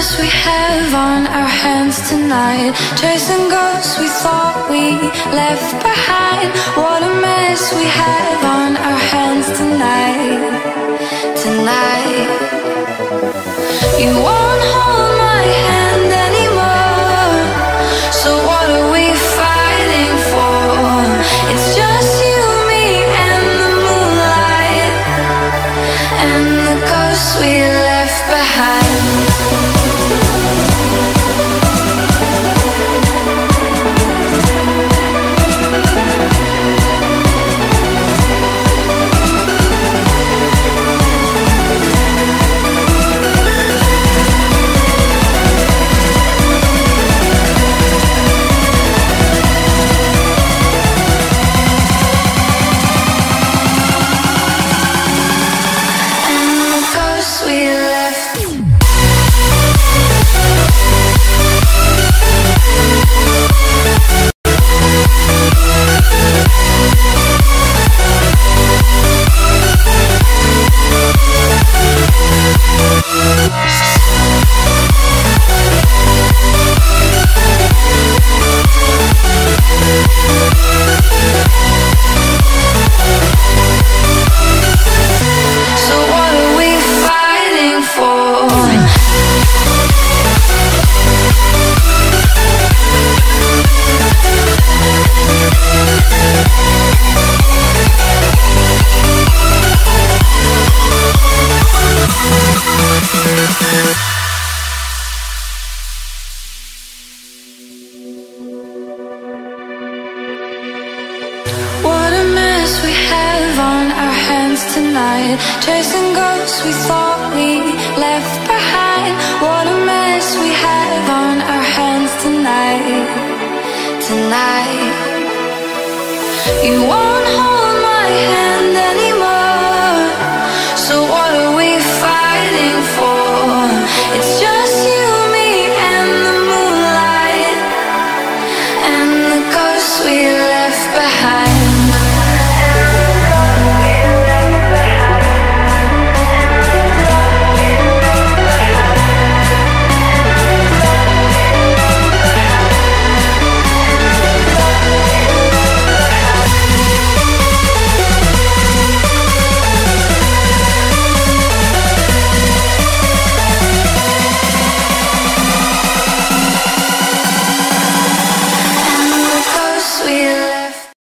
mess we have on our hands tonight. Chasing ghosts we thought we left behind. What a mess we have on our hands tonight. Tonight. You won't hold my hand anymore. So what are we fighting for? It's just you, me, and the moonlight, and the ghosts we left behind. Chasing ghosts we thought we left behind. What a mess we have on our hands tonight. Tonight. You won't hold my hand anymore. So what